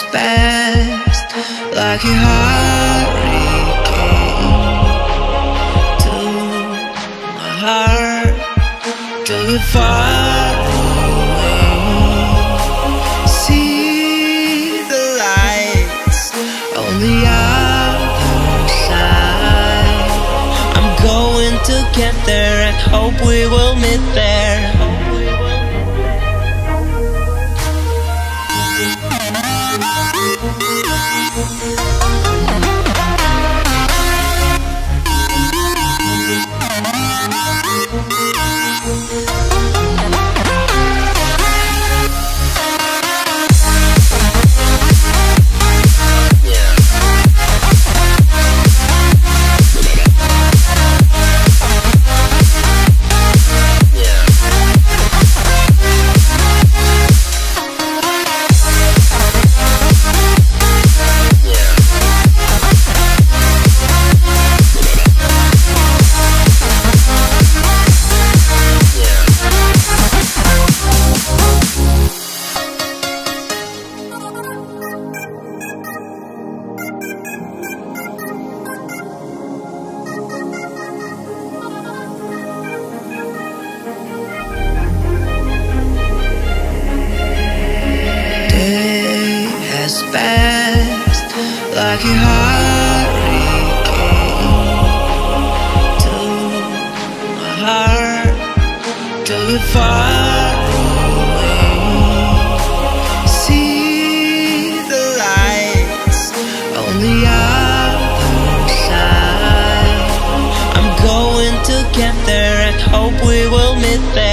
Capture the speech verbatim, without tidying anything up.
passed like a hurricane to my heart, drove it far away. See the lights on the other side. I'm going to get there and hope we will meet there. Passed like a hurricane to my heart, drove it far away. See the lights on the other side. I'm going to get there and hope we will meet there.